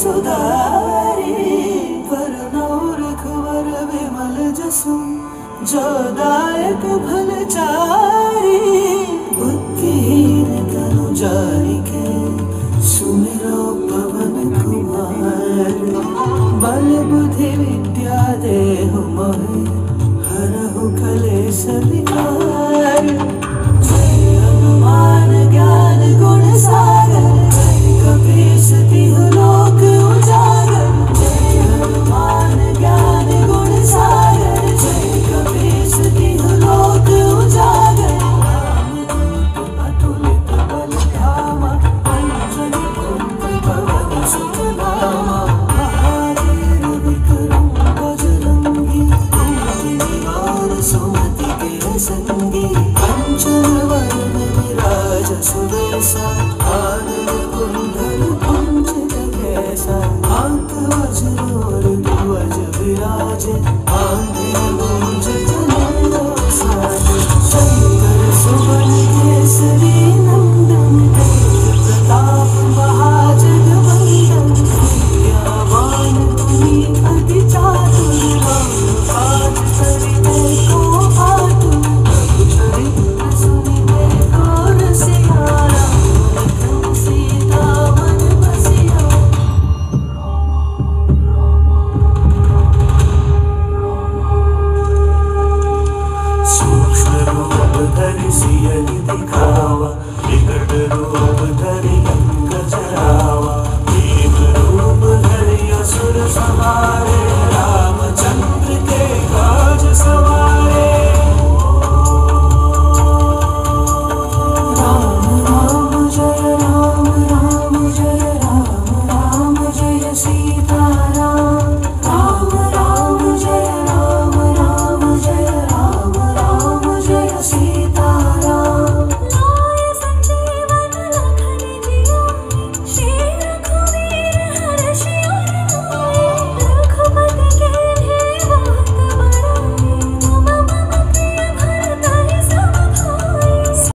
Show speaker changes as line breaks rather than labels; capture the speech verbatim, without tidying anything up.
सुधारी वरनौ रघुवर विमल जसु जो दायक भलचारी। बुद्धिहीन तनु जानिके सुमिरो पवन कुमार। बल बुद्धि विद्या देहु मोहि हरहु कलेश विकार। जय हनुमान ज्ञान गुण सागर जय कपीस तिहु लोक उजागर। जय हनुमान ज्ञान गुण सागर जय कपीस तिहु लोक उजागर। रामदूत अतुलित बल धामा अंजनी पुत्र पवन सुत नामा। महावीर विक्रम बजरंगी कुमति निवार सुमति के संगी। कंचन वरण विराज सुबेसा कानन कुंडल कुंचित केसा। हाथ वज्र और ध्वज विराजे